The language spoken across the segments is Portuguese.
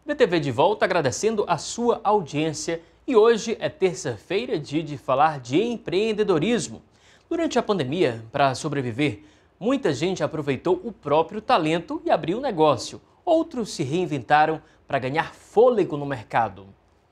BTV de volta agradecendo a sua audiência e hoje é terça-feira, dia de falar de empreendedorismo. Durante a pandemia, para sobreviver, muita gente aproveitou o próprio talento e abriu um negócio. Outros se reinventaram para ganhar fôlego no mercado.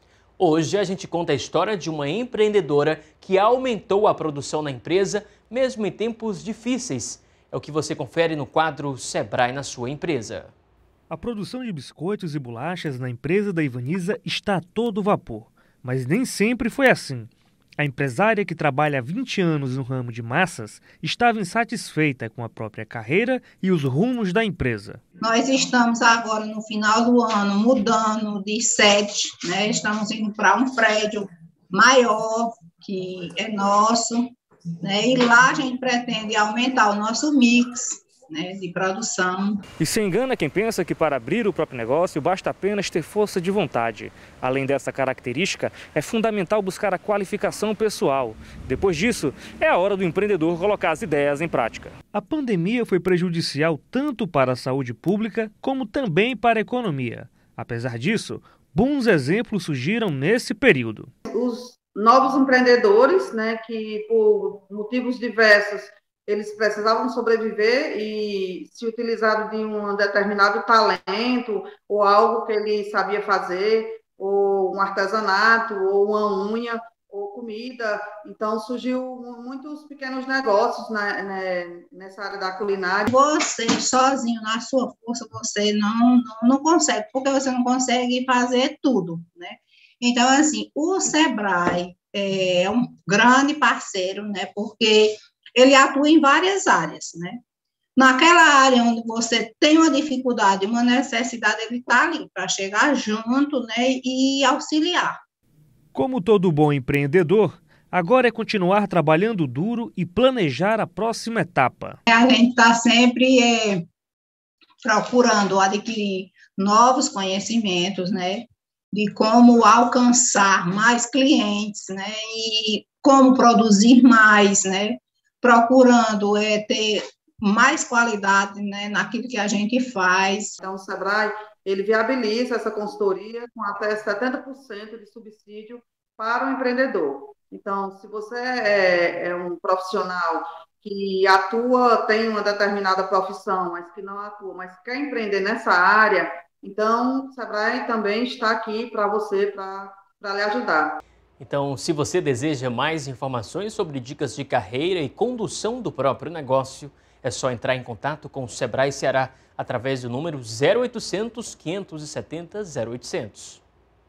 Hoje a gente conta a história de uma empreendedora que aumentou a produção na empresa, mesmo em tempos difíceis. É o que você confere no quadro Sebrae na sua empresa. A produção de biscoitos e bolachas na empresa da Ivaniza está a todo vapor, mas nem sempre foi assim. A empresária, que trabalha há 20 anos no ramo de massas, estava insatisfeita com a própria carreira e os rumos da empresa. Nós estamos agora no final do ano mudando de sede, né? Estamos indo para um prédio maior, que é nosso, né? E lá a gente pretende aumentar o nosso mix, né, de produção. E se engana quem pensa que para abrir o próprio negócio basta apenas ter força de vontade. Além dessa característica, é fundamental buscar a qualificação pessoal. Depois disso, é a hora do empreendedor colocar as ideias em prática. A pandemia foi prejudicial tanto para a saúde pública como também para a economia. Apesar disso, bons exemplos surgiram nesse período. Os novos empreendedores, né, que por motivos diversos eles precisavam sobreviver e se utilizaram de um determinado talento ou algo que ele sabia fazer, ou um artesanato, ou uma unha, ou comida. Então, surgiu muitos pequenos negócios nessa área da culinária. Você, sozinho, na sua força, você não consegue, porque você não consegue fazer tudo, né? Então, assim, o Sebrae é um grande parceiro, né? Porque ele atua em várias áreas, né? Naquela área onde você tem uma dificuldade, uma necessidade, ele está ali para chegar junto, né, e auxiliar. Como todo bom empreendedor, agora é continuar trabalhando duro e planejar a próxima etapa. A gente está sempre procurando adquirir novos conhecimentos, né, de como alcançar mais clientes, né, e como produzir mais, né, procurando ter mais qualidade, né, naquilo que a gente faz. Então, o Sebrae, ele viabiliza essa consultoria com até 70% de subsídio para o empreendedor. Então, se você é um profissional que atua, tem uma determinada profissão, mas que não atua, mas quer empreender nessa área, então o Sebrae também está aqui para você, para lhe ajudar. Então, se você deseja mais informações sobre dicas de carreira e condução do próprio negócio, é só entrar em contato com o Sebrae Ceará através do número 0800 570 0800.